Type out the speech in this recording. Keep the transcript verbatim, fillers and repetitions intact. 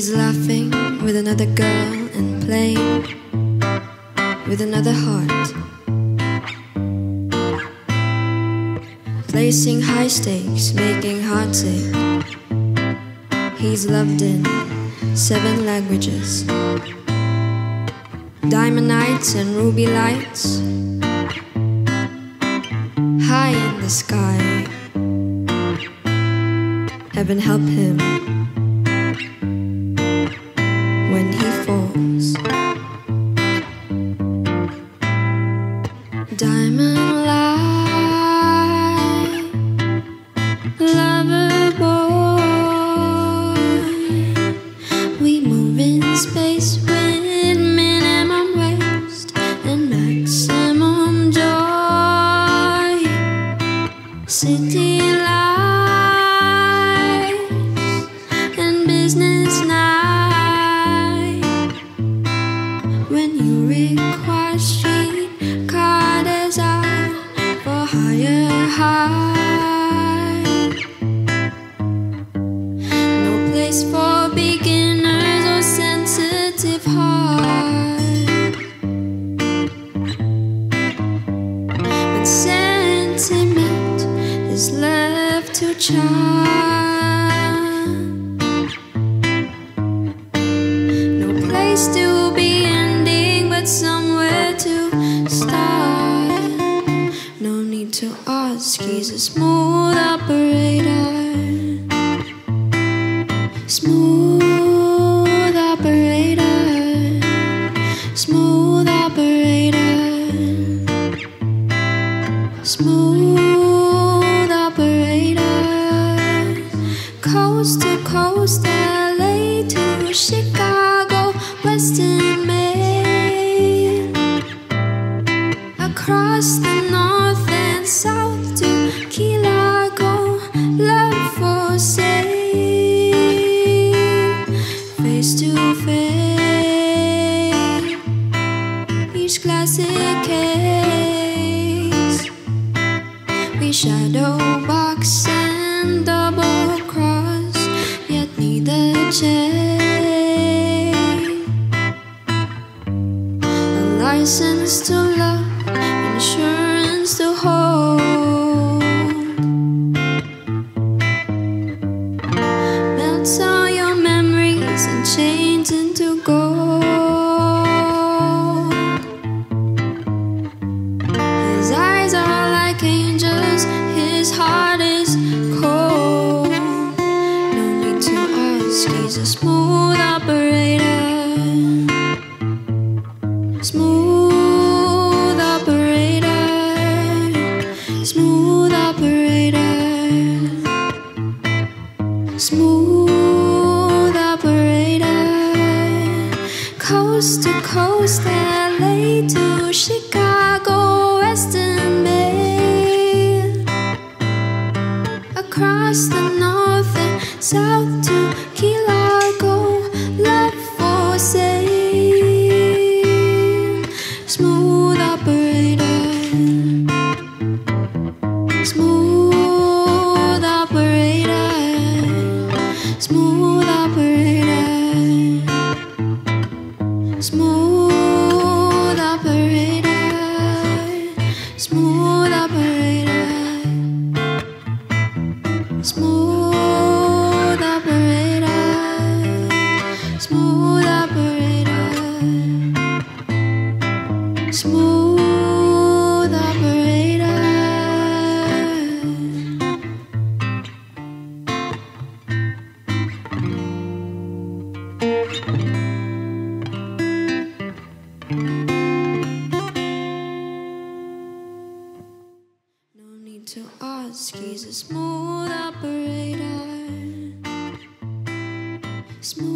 He's laughing with another girl and playing with another heart, placing high stakes, making hearts ache. He's loved in seven languages, diamond nights and ruby lights, high in the sky. Heaven help him when he falls. Diamond light, lover boy, we move in space with minimum waste and maximum joy. City lights and business night, when you require streetcar design for higher high. No place for beginners or sensitive heart. When sentiment is left to chance, no place to be ending but somewhere to start. No need to ask, he's a smooth operator. Smooth operator. Smooth operator. Smooth operator. Coast to coast, L A to Chicago, Western Maine, across the north and south to Key Largo, love for sale, face to face, each classic case. We shadow box and double cross, yet neither change. A license to love, insurance to hold, melts all your memories and chains into gold. His eyes are like angels, his heart is cold. No need to ask, he's a smooth operator. Smooth operator. Smooth operator. Smooth operator. Coast to coast, L A to Chicago, Western Maine, across the north and south to Key Largo, love for sale. Smooth operator. Smooth operator. Smooth operator. Smooth operator. Smooth operator. Smooth operator. Smooth operator. Smooth operator. No need to ask, he's a smooth operator. Smooth